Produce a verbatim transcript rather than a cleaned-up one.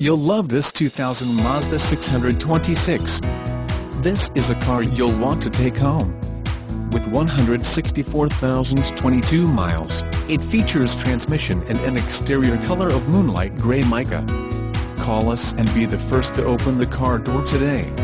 You'll love this two thousand Mazda six twenty-six. This is a car you'll want to take home. With one hundred sixty-four thousand twenty-two miles, it features transmission and an exterior color of moonlight gray mica. Call us and be the first to open the car door today.